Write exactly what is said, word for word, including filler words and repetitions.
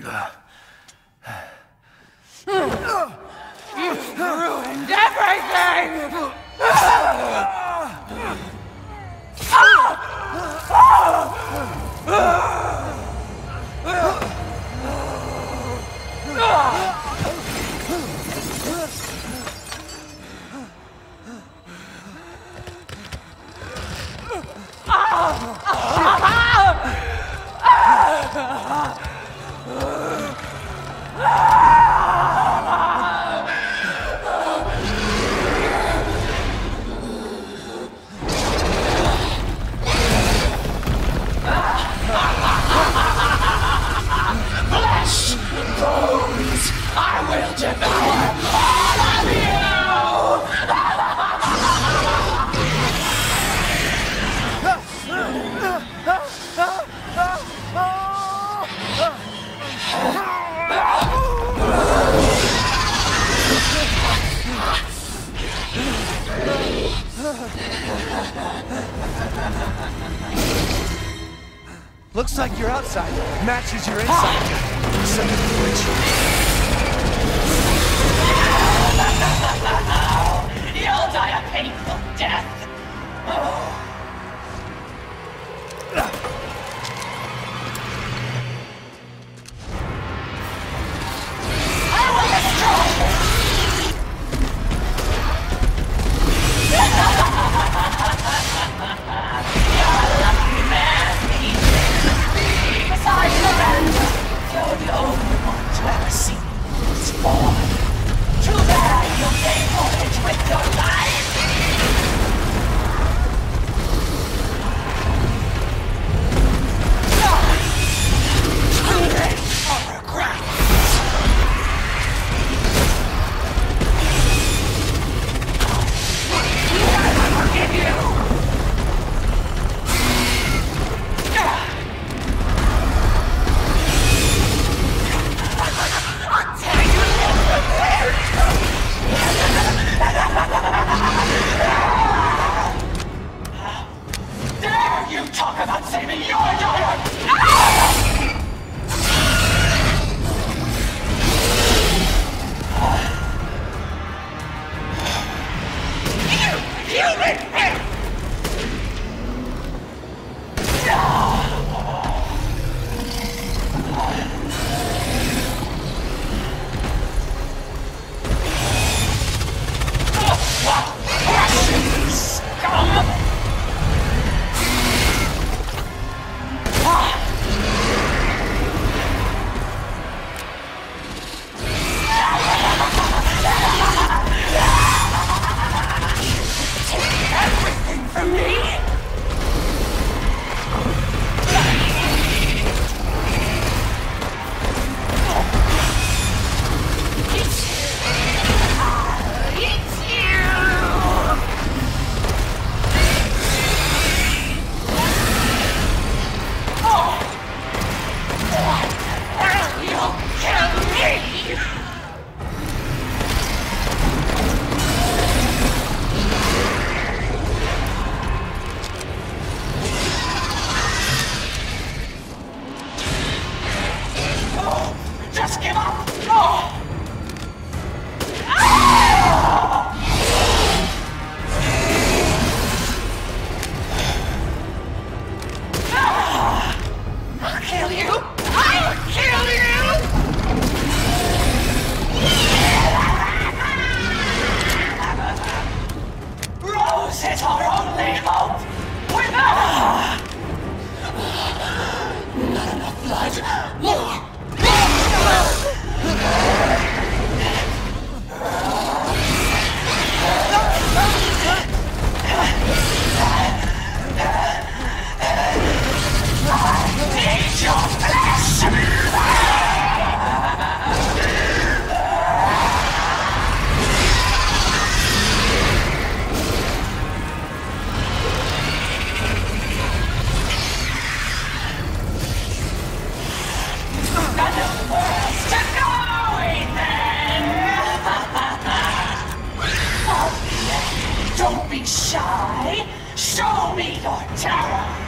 You've ruined everything! Looks like your outside matches your inside. Some You'll die a painful death. Oh. I will destroy you. You're a lucky man. Besides Miranda, you're the only one to ever see this form. Too bad you'll gain knowledge with your life! Too late for regret! I'll forgive you! Dare you talk about saving your daughter! You, you make him! Everything from me? Just give up! Oh! Ah! Ah! I'll kill you! I'll kill you! Rose is our only hope! Without... Not enough blood! More! Don't be shy! Show me your terror!